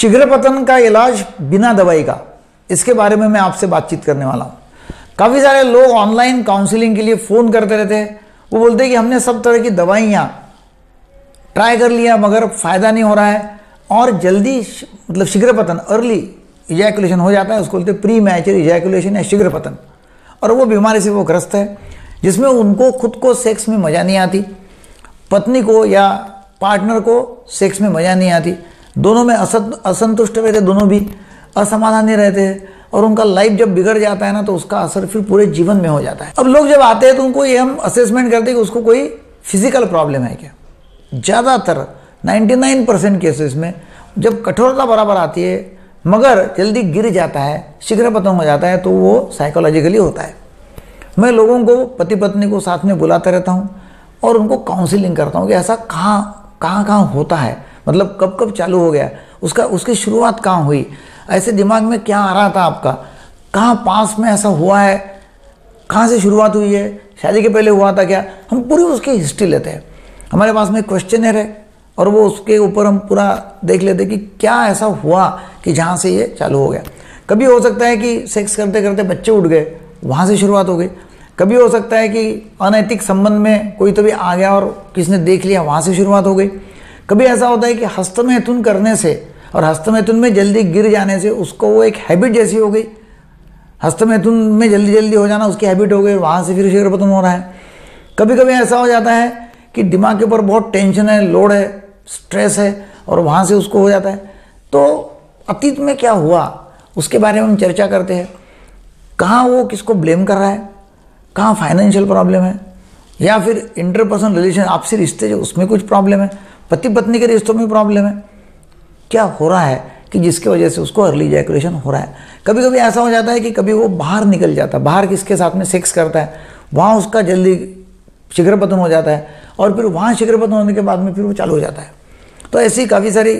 शीघ्र पतन का इलाज बिना दवाई का, इसके बारे में मैं आपसे बातचीत करने वाला हूँ। काफ़ी सारे लोग ऑनलाइन काउंसलिंग के लिए फ़ोन करते रहते हैं। वो बोलते हैं कि हमने सब तरह की दवाइयाँ ट्राई कर लिया मगर फ़ायदा नहीं हो रहा है और जल्दी मतलब शीघ्र पतन, अर्ली इजैकुलेशन हो जाता है। उसको बोलते हैं प्री मैच्योर इजैकुलेशन या शीघ्र पतन। और वो बीमारी से वो ग्रस्त है जिसमें उनको खुद को सेक्स में मज़ा नहीं आती, पत्नी को या पार्टनर को सेक्स में मज़ा नहीं आती, दोनों में असंतुष्ट रहते, दोनों भी असमाधानी रहते हैं और उनका लाइफ जब बिगड़ जाता है ना तो उसका असर फिर पूरे जीवन में हो जाता है। अब लोग जब आते हैं तो उनको ये हम असेसमेंट करते हैं कि उसको कोई फिजिकल प्रॉब्लम है क्या। ज़्यादातर 99% केसेस में जब कठोरता बराबर आती है मगर जल्दी गिर जाता है, शीघ्र पतन हो जाता है, तो वो साइकोलॉजिकली होता है। मैं लोगों को, पति पत्नी को साथ में बुलाता रहता हूँ और उनको काउंसलिंग करता हूँ कि ऐसा कहाँ होता है, मतलब कब कब चालू हो गया, उसकी शुरुआत कहाँ हुई, ऐसे दिमाग में क्या आ रहा था आपका, कहाँ पास में ऐसा हुआ है, कहाँ से शुरुआत हुई है, शादी के पहले हुआ था क्या। हम पूरी उसकी हिस्ट्री लेते हैं। हमारे पास में क्वेश्चनर है और वो उसके ऊपर हम पूरा देख लेते हैं कि क्या ऐसा हुआ कि जहाँ से ये चालू हो गया। कभी हो सकता है कि सेक्स करते करते बच्चे उठ गए, वहाँ से शुरुआत हो गई। कभी हो सकता है कि अनैतिक संबंध में कोई तो भी आ गया और किसने देख लिया, वहाँ से शुरुआत हो गई। कभी ऐसा होता है कि हस्तमैथुन करने से और हस्तमैथुन में जल्दी गिर जाने से उसको वो एक हैबिट जैसी हो गई। हस्तमैथुन में जल्दी जल्दी हो जाना उसकी हैबिट हो गई, वहाँ से फिर शीघ्र पतन हो रहा है। कभी कभी ऐसा हो जाता है कि दिमाग के ऊपर बहुत टेंशन है, लोड है, स्ट्रेस है और वहाँ से उसको हो जाता है। तो अतीत में क्या हुआ उसके बारे में हम चर्चा करते हैं। कहाँ वो किसको ब्लेम कर रहा है, कहाँ फाइनेंशियल प्रॉब्लम है या फिर इंटरपर्सनल रिलेशन, आपसी रिश्ते जो उसमें कुछ प्रॉब्लम है, पति पत्नी के रिश्तों में प्रॉब्लम है, क्या हो रहा है कि जिसकी वजह से उसको अर्ली इजैकुलेशन हो रहा है। कभी कभी ऐसा हो जाता है कि कभी वो बाहर निकल जाता है, बाहर किसके साथ में सेक्स करता है, वहाँ उसका जल्दी शीघ्र पतन हो जाता है और फिर वहाँ शीघ्र पतन होने के बाद में फिर वो चालू हो जाता है। तो ऐसी काफ़ी सारी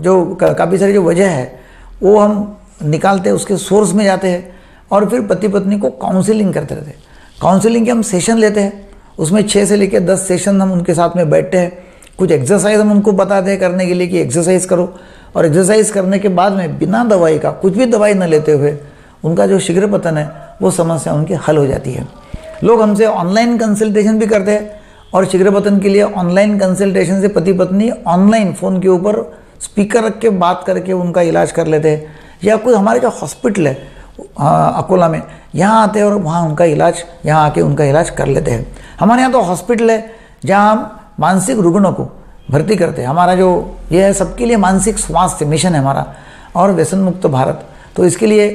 जो वजह है वो हम निकालते हैं, उसके सोर्स में जाते हैं और फिर पति पत्नी को काउंसलिंग करते रहते हैं। काउंसलिंग के हम सेशन लेते हैं, उसमें 6 से लेकर 10 सेशन हम उनके साथ में बैठते हैं। कुछ एक्सरसाइज हम उनको बताते हैं करने के लिए कि एक्सरसाइज करो, और एक्सरसाइज करने के बाद में बिना दवाई का, कुछ भी दवाई न लेते हुए उनका जो शीघ्र पतन है वो समस्या उनकी हल हो जाती है। लोग हमसे ऑनलाइन कंसल्टेशन भी करते हैं और शीघ्र पतन के लिए ऑनलाइन कंसल्टेशन से पति पत्नी ऑनलाइन फ़ोन के ऊपर स्पीकर रख के बात करके उनका इलाज कर लेते हैं। या कोई हमारे जो हॉस्पिटल है अकोला में, यहाँ आते हैं और वहाँ उनका इलाज, यहाँ आके उनका इलाज कर लेते हैं। हमारे यहाँ तो हॉस्पिटल है जहाँ हम मानसिक रुग्णों को भर्ती करते हैं। हमारा जो ये है सबके लिए मानसिक स्वास्थ्य मिशन है हमारा और व्यसन मुक्त भारत, तो इसके लिए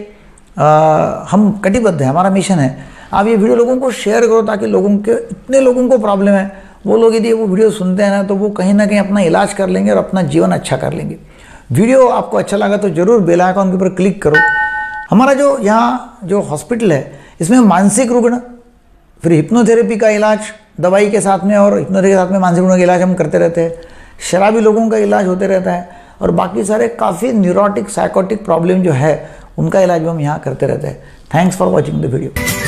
हम कटिबद्ध है, हमारा मिशन है। आप ये वीडियो लोगों को शेयर करो ताकि इतने लोगों को प्रॉब्लम है, वो लोग यदि वो वीडियो सुनते हैं ना तो वो कहीं ना कहीं अपना इलाज कर लेंगे और अपना जीवन अच्छा कर लेंगे। वीडियो आपको अच्छा लगा तो ज़रूर बेल आइकन के ऊपर क्लिक करो। हमारा जो यहाँ जो हॉस्पिटल है इसमें मानसिक रुग्ण, फिर हिप्नोथेरेपी का इलाज दवाई के साथ में और हिप्नोथेरेपी के साथ में मानसिक रुग्ण का इलाज हम करते रहते हैं। शराबी लोगों का इलाज होते रहता है और बाकी सारे काफ़ी न्यूरोटिक साइकोटिक प्रॉब्लम जो है उनका इलाज भी हम यहाँ करते रहते हैं। Thanks for watching the video.